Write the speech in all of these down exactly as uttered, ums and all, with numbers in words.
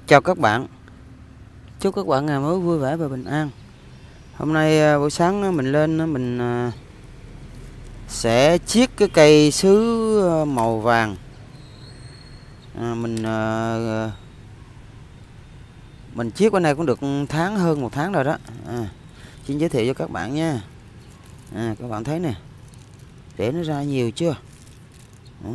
Chào các bạn, chúc các bạn ngày mới vui vẻ và bình an. Hôm nay buổi sáng mình lên mình sẽ chiết cái cây sứ màu vàng. À, mình mình chiết cái này cũng được tháng hơn một tháng rồi đó. À, xin giới thiệu cho các bạn nha. À, các bạn thấy nè, rễ nó ra nhiều chưa? Đó.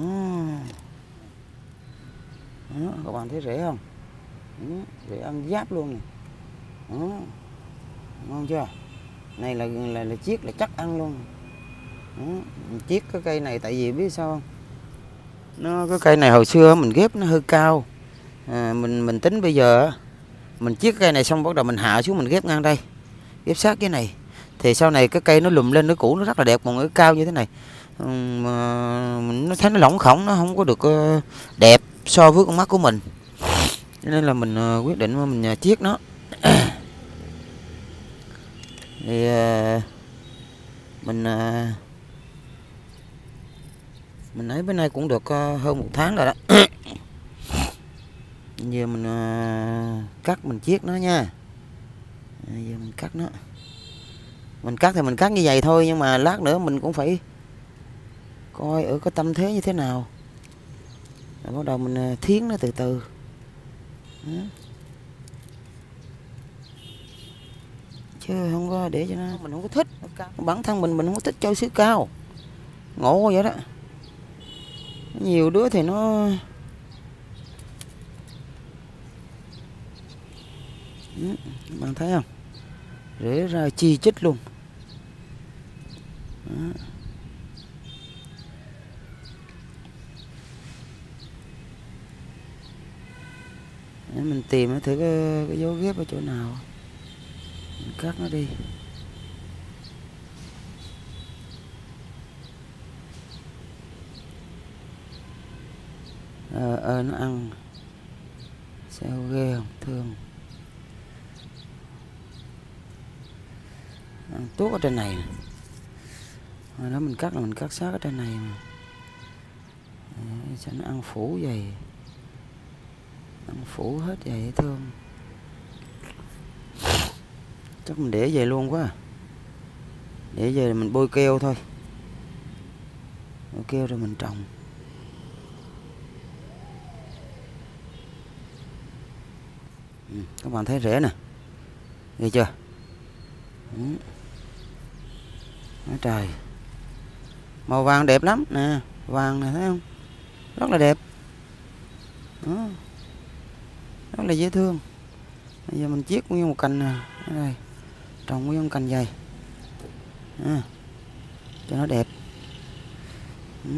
Đó, các bạn thấy rễ không? Đó, rễ ăn giáp luôn nè. Đó. Ngon chưa? Này là là là chiết là chắc ăn luôn. Đó. Mình chiết cái cây này tại vì biết sao không? Nó cái cây này hồi xưa mình ghép nó hơi cao. À, mình mình tính bây giờ mình chiết cây này xong bắt đầu mình hạ xuống mình ghép ngang đây, ghép sát cái này thì sau này cái cây nó lùm lên, nó cũ nó rất là đẹp, còn cái cao như thế này mà nó thấy nó lỏng khổng, nó không có được đẹp so với con mắt của mình, cho nên là mình quyết định mình chiết nó. Thì mình mình ấy bữa nay cũng được hơn một tháng rồi đó. Giờ mình cắt mình chiết nó nha. Giờ mình cắt nó, mình cắt thì mình cắt như vậy thôi, nhưng mà lát nữa mình cũng phải coi ở cái tâm thế như thế nào, rồi bắt đầu mình thiến nó từ từ. Đó. Chứ không có để cho nó, mình không có thích bản thân mình mình không có thích chơi sứ cao, ngộ vậy đó. Nhiều đứa thì nó ừ, bạn thấy không, rễ ra chi chít luôn. Đó. Để mình tìm thử cái, cái dấu ghép ở chỗ nào, mình cắt nó đi. Ờ, ờ nó ăn sao ghê không, thương. Ăn tốt ở trên này nè. Rồi đó mình cắt là mình cắt sát ở trên này mà. Đấy, sao nó ăn phủ vậy, ăn phủ hết vậy thương. Chắc mình để về luôn quá à. Để về mình bôi keo thôi, bôi keo rồi mình trồng. Ừ, các bạn thấy rễ nè, nghe chưa? Ừ. Nói trời, màu vàng đẹp lắm nè, vàng này thấy không, rất là đẹp. Đó. Rất là dễ thương. Bây giờ mình chiết nguyên một cành nè, ở đây trồng nguyên một cành dày à, cho nó đẹp. Ừ.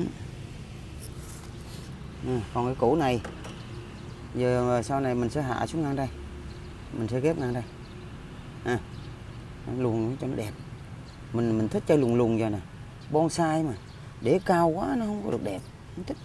Ừ, còn cái củ này giờ sau này mình sẽ hạ xuống ngang đây, mình sẽ ghép ngang đây à, luồn cho nó đẹp. Mình mình thích chơi lùng lùng vậy nè, bonsai mà để cao quá nó không có được đẹp, không thích.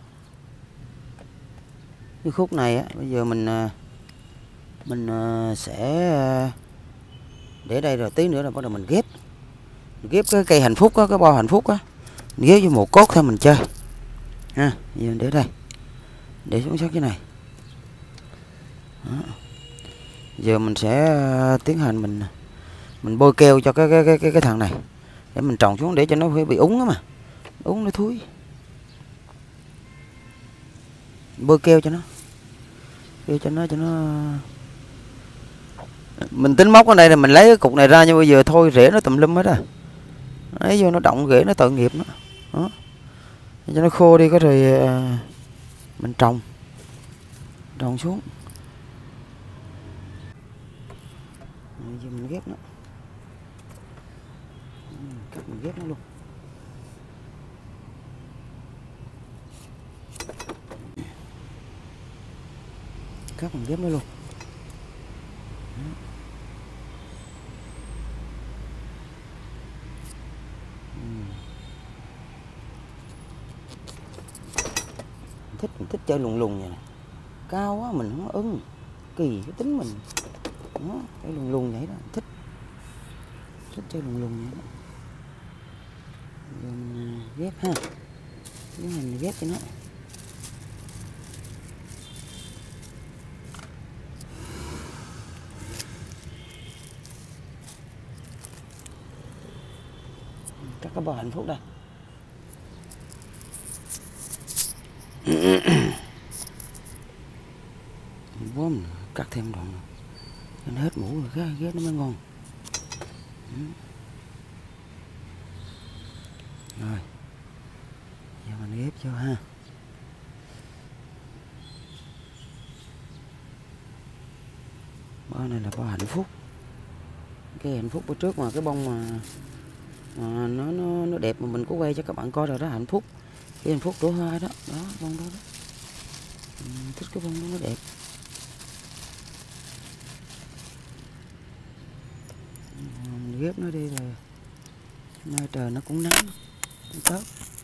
Cái khúc này á, bây giờ mình mình sẽ để đây, rồi tí nữa là bắt đầu mình ghép mình ghép cái cây hạnh phúc á, cái bo hạnh phúc á, mình ghép với một cốt thôi mình chơi ha. Giờ để đây, để xuống sát cái này. Đó. Giờ mình sẽ tiến hành mình mình bôi keo cho cái cái cái cái, cái thằng này để mình trồng xuống, để cho nó phải bị úng đó mà, úng nó thúi, bôi keo cho nó, keo cho nó cho nó. Mình tính móc ở đây là mình lấy cái cục này ra, nhưng bây giờ thôi rễ nó tùm lum hết rồi, lấy vô nó động rễ nó tội nghiệp nó. Đó. Cho nó khô đi, có rồi mình trồng trồng xuống. Giờ mình ghép nó, cắt mình ghép nó luôn. Cắt mình ghép nó luôn. Thích mình thích chơi lùng lùng vậy nè, cao quá mình không ưng, kỳ cái tính mình. Đó, chơi lùng lùng vậy đó, thích thích chơi lùng lùng vậy đó. Rồi mình ghép ha, cái mình ghép cho nó. cái bò hạnh phúc đây. Bốm cắt thêm đoạn nó hết mũ rồi cái ghép nó mới ngon. Rồi giờ mình ghép cho ha. Bó này là bó hạnh phúc. Cái hạnh phúc bữa trước mà cái bông mà, mà nó nó nó đẹp mà mình có quay cho các bạn coi rồi đó, hạnh phúc. Cái hạnh phúc đổ hoa đó, đó bông đó, đó. Mình thích cái bông đó nó đẹp. Mình ghép nó đi rồi. Nay trời nó cũng nắng, cũng tốt.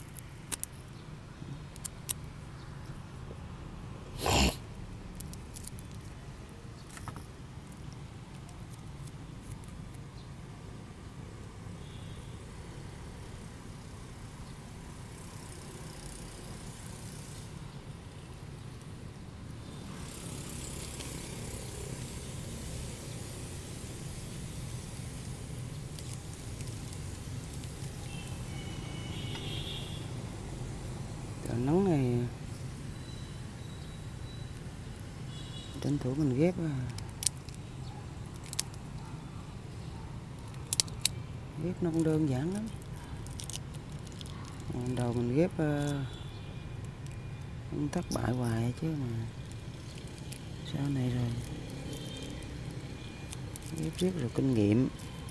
Trời nắng này tranh thủ mình ghép ghép nó cũng đơn giản lắm. Đầu mình ghép không thất bại hoài chứ mà sau này rồi ghép riết rồi kinh nghiệm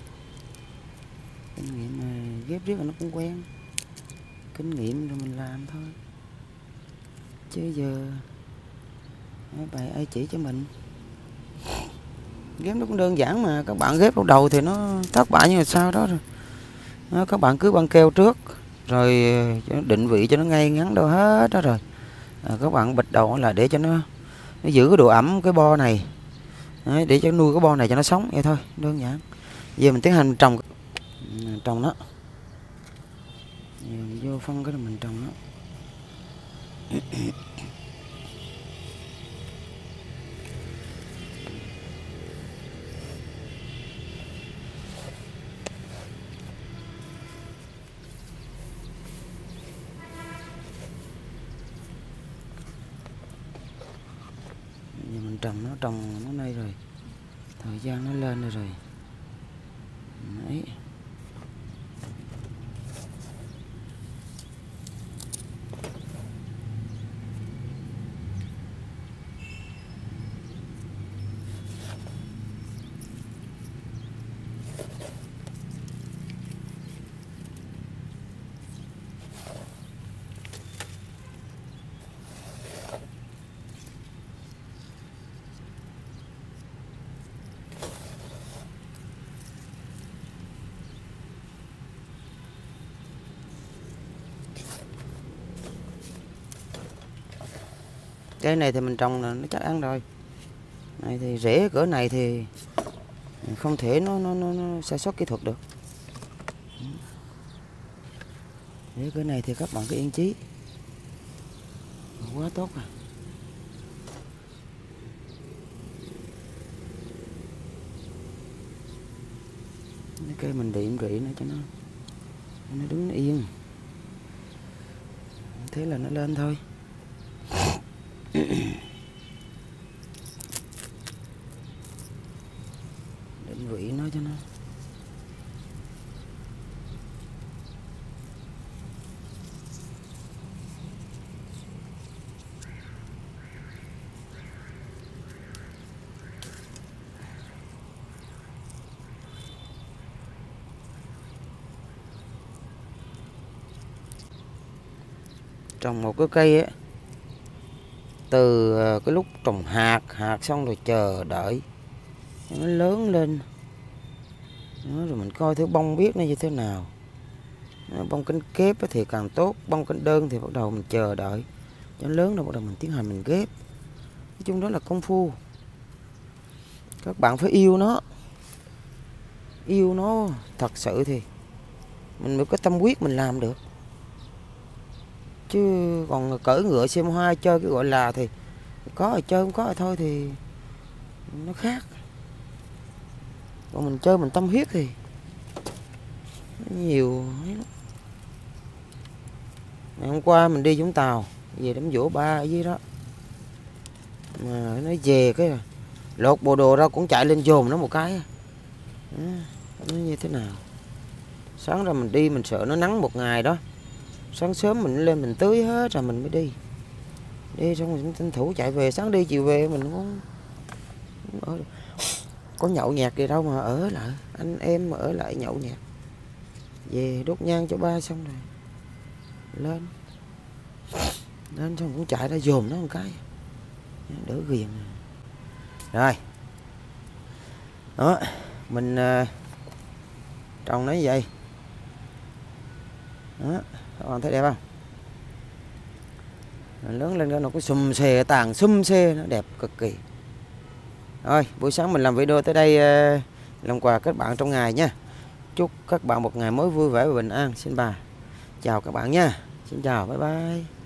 kinh nghiệm mà ghép riết rồi nó cũng quen, kinh nghiệm rồi mình làm thôi chứ giờ ai bài ai chỉ cho mình. Ghép nó cũng đơn giản mà, các bạn ghép lúc đầu thì nó thất bại nhưng mà sau đó rồi đó, các bạn cứ băng keo trước rồi định vị cho nó ngay ngắn đâu hết đó rồi à, các bạn bịch đầu là để cho nó nó giữ cái độ ẩm cái bo này. Đấy, để cho nuôi cái bo này cho nó sống vậy thôi, đơn giản. Giờ mình tiến hành trồng trồng nó. Giờ mình vô phân cái mình trồng nó. Giờ mình trồng nó trồng nó nay rồi, thời gian nó lên rồi rồi. Đấy. Cái này thì mình trồng là nó chắc ăn rồi. Này thì rễ cỡ này thì không thể nó nó nó, nó sai sót kỹ thuật được. Rễ cỡ này thì các bạn cứ yên chí. Quá tốt rồi. Cái cây mình điểm rễ nữa cho nó nó đứng nó yên. Thế là nó lên thôi. Định vị nó cho nó trồng một cái cây ấy, từ cái lúc trồng hạt hạt xong rồi chờ đợi nó lớn lên đó, rồi mình coi thử bông biết nó như thế nào. Bông cánh kép thì càng tốt, bông cánh đơn thì bắt đầu mình chờ đợi cho nó lớn rồi bắt đầu mình tiến hành mình ghép. Nói chung đó là công phu, các bạn phải yêu nó, yêu nó thật sự thì mình mới có tâm huyết mình làm được. Chứ còn cởi ngựa xem hoa chơi cái gọi là thì có rồi chơi, không có rồi thôi thì nó khác. Còn mình chơi mình tâm huyết thì nhiều Ngày hôm qua mình đi Vũng Tàu về đám giỗ ba ở dưới đó, mà nó về cái lột bộ đồ ra cũng chạy lên dồn nó một cái. À, nó như thế nào? Sáng ra mình đi mình sợ nó nắng một ngày đó, sáng sớm mình lên mình tưới hết rồi mình mới đi. Đi xong mình tranh thủ chạy về, sáng đi chiều về mình không ở có nhậu nhẹt gì đâu mà ở lại, anh em mà ở lại nhậu nhẹt. Về đốt nhang cho ba xong rồi lên lên xong cũng chạy ra dồn nó một cái đỡ ghiền. Rồi đó mình uh, trồng nó như vậy đó, các bạn thấy đẹp không? Nó lớn lên nó có xum xê, tàn xum xê, nó đẹp cực kỳ. Rồi buổi sáng mình làm video tới đây, uh, làm quà các bạn trong ngày nha. Chúc các bạn một ngày mới vui vẻ và bình an. Xin bà chào các bạn nha. Xin chào, bye bye.